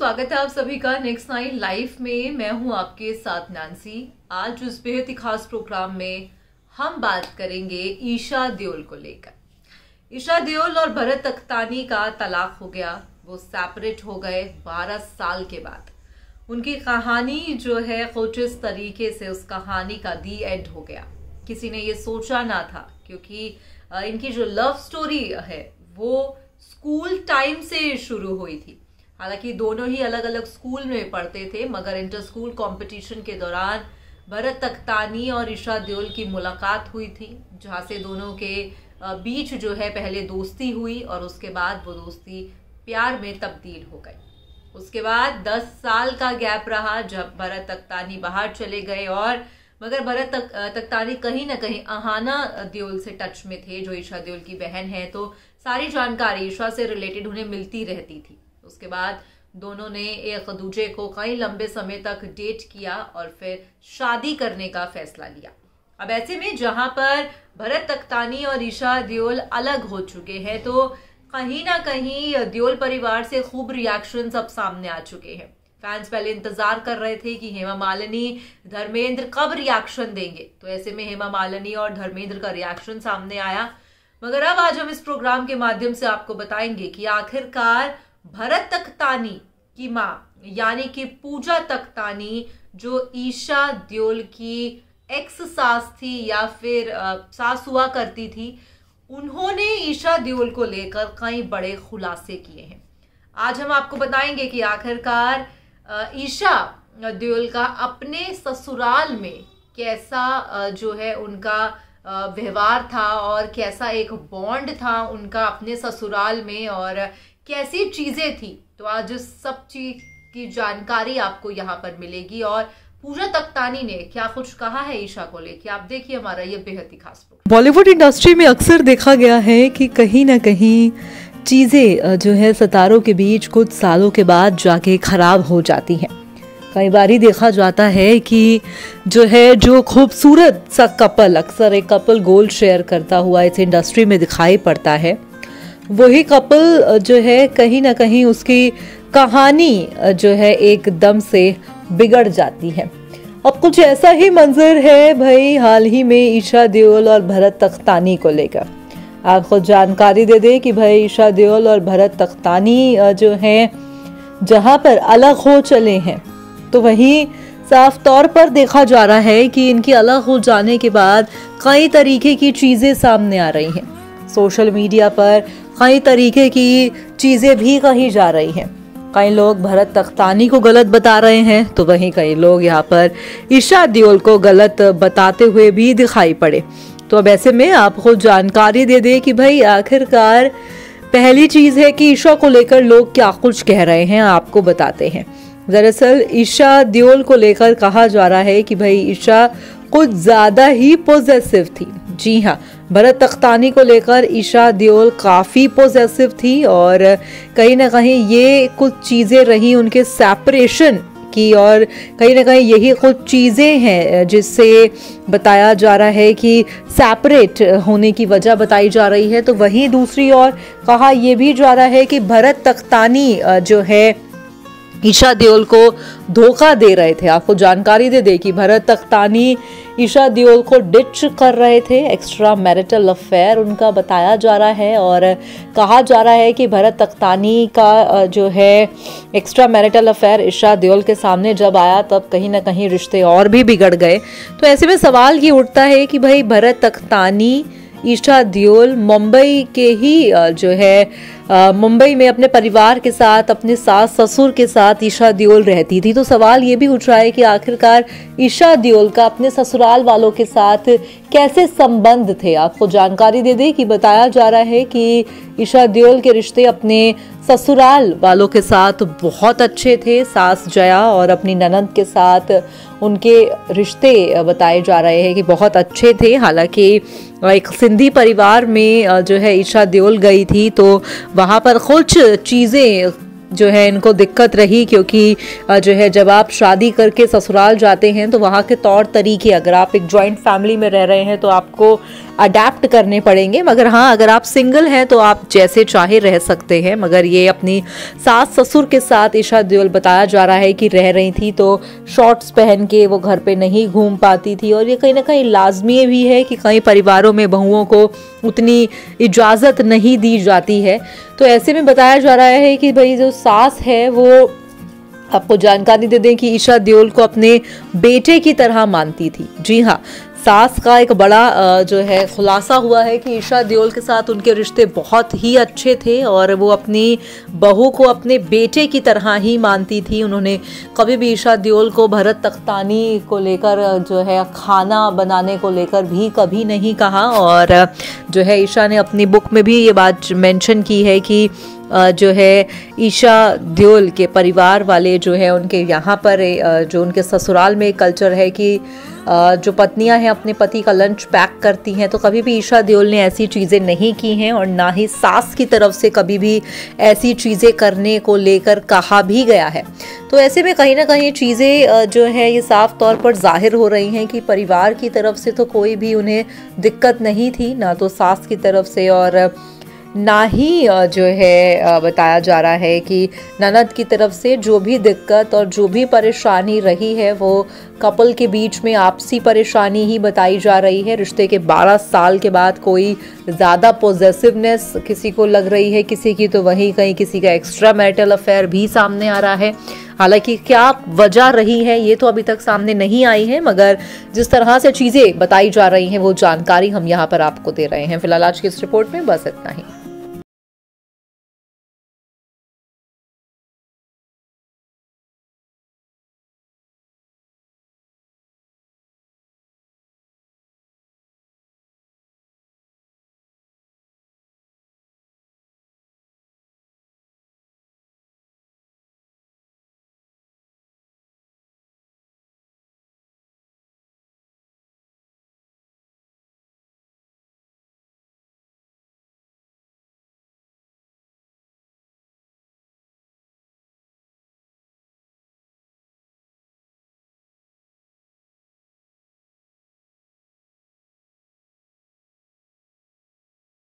स्वागत है आप सभी का नेक्स्ट नाइन लाइफ में। मैं हूं आपके साथ नैंसी। आज उस बेहद ही खास प्रोग्राम में हम बात करेंगे ईशा देओल को लेकर। ईशा देओल और भरत अख्तानी का तलाक हो गया, वो सेपरेट हो गए 12 साल के बाद। उनकी कहानी जो है कुछ इस तरीके से उस कहानी का दी एंड हो गया। किसी ने ये सोचा ना था, क्योंकि इनकी जो लव स्टोरी है वो स्कूल टाइम से शुरू हुई थी। हालांकि दोनों ही अलग अलग स्कूल में पढ़ते थे, मगर इंटर स्कूल कंपटीशन के दौरान भरत अख्तानी और ईशा देओल की मुलाकात हुई थी, जहां से दोनों के बीच जो है पहले दोस्ती हुई और उसके बाद वो दोस्ती प्यार में तब्दील हो गई। उसके बाद 10 साल का गैप रहा जब भरत अख्तानी बाहर चले गए, और मगर भरत अख्तानी कहीं ना कहीं अहाना देओल से टच में थे, जो ईशा देओल की बहन है। तो सारी जानकारी ईशा से रिलेटेड उन्हें मिलती रहती थी। उसके बाद दोनों ने एक दूसरे को कई लंबे समय तक डेट किया और फिर शादी करने का फैसला लिया। अब ऐसे में जहां पर भरत अख्तानी और ईशा देओल अलग हो चुके हैं, तो कहीं ना कहीं देओल परिवार से खूब रिएक्शन अब सामने आ चुके हैं। फैंस पहले इंतजार कर रहे थे कि हेमा मालिनी धर्मेंद्र कब रिएक्शन देंगे, तो ऐसे में हेमा मालिनी और धर्मेंद्र का रिएक्शन सामने आया। मगर अब आज हम इस प्रोग्राम के माध्यम से आपको बताएंगे कि आखिरकार भरत अख्तानी की माँ यानी कि पूजा तख्तानी, जो ईशा देओल की एक्स सास थी या फिर सास हुआ करती थी, उन्होंने ईशा देओल को लेकर कई बड़े खुलासे किए हैं। आज हम आपको बताएंगे कि आखिरकार ईशा देओल का अपने ससुराल में कैसा जो है उनका व्यवहार था और कैसा एक बॉन्ड था उनका अपने ससुराल में, और कैसी चीजें थी। तो आज इस सब चीज की जानकारी आपको यहाँ पर मिलेगी, और पूजा तख्तानी ने क्या कुछ कहा है ईशा को लेके, आप देखिए हमारा ये बेहद ही खास प्रोग्राम। बॉलीवुड इंडस्ट्री में अक्सर देखा गया है कि कहीं ना कहीं चीज़ें जो है सितारों के बीच कुछ सालों के बाद जाके खराब हो जाती हैं। कई बार ही देखा जाता है कि जो खूबसूरत सा कपल, अक्सर एक कपल गोल शेयर करता हुआ इस इंडस्ट्री में दिखाई पड़ता है, वही कपल जो है कहीं ना कहीं उसकी कहानी जो है एकदम से बिगड़ जाती है। अब कुछ ऐसा ही मंजर है भाई हाल ही में ईशा देओल और भरत अख्तानी को लेकर। आपको जानकारी दे दे कि भाई ईशा देओल और भरत अख्तानी जो हैं जहां पर अलग हो चले हैं, तो वहीं साफ तौर पर देखा जा रहा है कि इनकी अलग हो जाने के बाद कई तरीके की चीजें सामने आ रही हैं। सोशल मीडिया पर कई तरीके की चीजें भी कही जा रही हैं। कई लोग भरत अख्तानी को गलत बता रहे हैं, तो वहीं कई लोग यहाँ पर ईशा देओल को गलत बताते हुए भी दिखाई पड़े। तो अब ऐसे में आपको जानकारी दे दे कि भाई आखिरकार पहली चीज है कि ईशा को लेकर लोग क्या कुछ कह रहे हैं, आपको बताते हैं। दरअसल ईशा देओल को लेकर कहा जा रहा है कि भाई ईशा कुछ ज्यादा ही पॉजेसिव थी। जी हाँ, भरत अख्तानी को लेकर ईशा देओल काफी पॉजेसिव थी, और कहीं ना कहीं ये कुछ चीजें रही उनके सेपरेशन की, और कहीं ना कहीं यही कुछ चीजें हैं जिससे बताया जा रहा है कि सेपरेट होने की वजह बताई जा रही है। तो वहीं दूसरी ओर कहा यह भी जा रहा है कि भरत अख्तानी जो है ईशा देओल को धोखा दे रहे थे। आपको जानकारी दे दे कि भरत अख्तानी ईशा देओल को डिच कर रहे थे, एक्स्ट्रा मैरिटल अफेयर उनका बताया जा रहा है, और कहा जा रहा है कि भरत अख्तानी का जो है extra marital affair Esha Deol के सामने जब आया तब कहीं ना कहीं रिश्ते और भी बिगड़ गए। तो ऐसे में सवाल ये उठता है कि भाई भरत अख्तानी, ईशा देओल मुंबई के ही जो है मुंबई में अपने परिवार के साथ, अपने सास ससुर के साथ ईशा देओल रहती थी। तो सवाल ये भी उठ रहा है कि आखिरकार ईशा देओल का अपने ससुराल वालों के साथ कैसे संबंध थे। आपको जानकारी दे दे कि बताया जा रहा है कि ईशा देओल के रिश्ते अपने ससुराल वालों के साथ बहुत अच्छे थे। सास जया और अपनी ननद के साथ उनके रिश्ते बताए जा रहे हैं कि बहुत अच्छे थे। हालांकि एक सिंधी परिवार में जो है ईशा देओल गई थी, तो वहाँ पर कुछ चीज़ें जो है इनको दिक्कत रही, क्योंकि जो है जब आप शादी करके ससुराल जाते हैं तो वहाँ के तौर तरीके, अगर आप एक जॉइंट फैमिली में रह रहे हैं तो आपको अडेप्ट करने पड़ेंगे। मगर हाँ, अगर आप सिंगल हैं तो आप जैसे चाहे रह सकते हैं। मगर ये अपनी सास ससुर के साथ ईशा देओल बताया जा रहा है कि रह रही थी तो शॉर्ट्स पहन के वो घर पे नहीं घूम पाती थी, और ये कहीं ना कहीं लाजमी भी है कि कई परिवारों में बहुओं को उतनी इजाज़त नहीं दी जाती है। तो ऐसे में बताया जा रहा है कि भाई जो सास है वो, आपको जानकारी दे दें कि ईशा देओल को अपने बेटे की तरह मानती थी। जी हाँ, सास का एक बड़ा जो है खुलासा हुआ है कि ईशा देओल के साथ उनके रिश्ते बहुत ही अच्छे थे और वो अपनी बहू को अपने बेटे की तरह ही मानती थी। उन्होंने कभी भी ईशा देओल को भरत तख्तानी को लेकर, जो है खाना बनाने को लेकर भी कभी नहीं कहा। और जो है ईशा ने अपनी बुक में भी ये बात मेंशन की है कि जो है ईशा देओल के परिवार वाले जो है उनके यहाँ पर जो उनके ससुराल में कल्चर है कि जो पत्नियां हैं अपने पति का लंच पैक करती हैं, तो कभी भी ईशा देओल ने ऐसी चीज़ें नहीं की हैं और ना ही सास की तरफ से कभी भी ऐसी चीज़ें करने को लेकर कहा भी गया है। तो ऐसे में कहीं ना कहीं चीज़ें जो है ये साफ तौर पर जाहिर हो रही हैं कि परिवार की तरफ से तो कोई भी उन्हें दिक्कत नहीं थी, ना तो सास की तरफ से, और ना ही जो है बताया जा रहा है कि ननद की तरफ से जो भी दिक्कत और जो भी परेशानी रही है वो कपल के बीच में आपसी परेशानी ही बताई जा रही है। रिश्ते के 12 साल के बाद कोई ज़्यादा पॉजेसिवनेस किसी को लग रही है किसी की, तो वहीं कहीं किसी का एक्स्ट्रा मैरिटल अफेयर भी सामने आ रहा है। हालांकि क्या वजह रही है ये तो अभी तक सामने नहीं आई है, मगर जिस तरह से चीज़ें बताई जा रही हैं वो जानकारी हम यहाँ पर आपको दे रहे हैं। फिलहाल आज की इस रिपोर्ट में बस इतना ही।